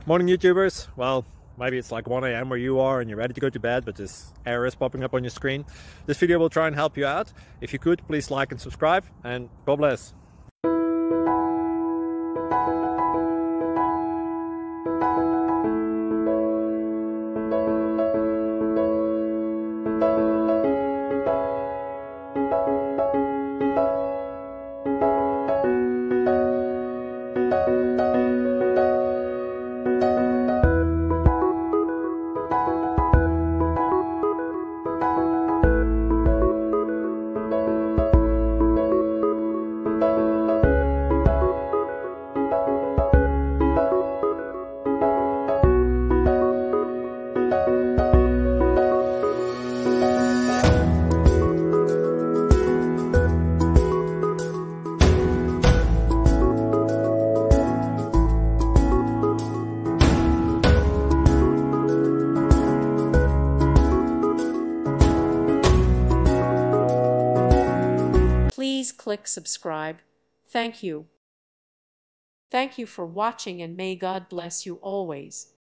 Morning YouTubers. Well, maybe it's like 1 a.m. where you are and you're ready to go to bed, but this error is popping up on your screen. This video will try and help you out. If you could, please like and subscribe, and God bless. Please click subscribe. Thank you. Thank you for watching, and may God bless you always.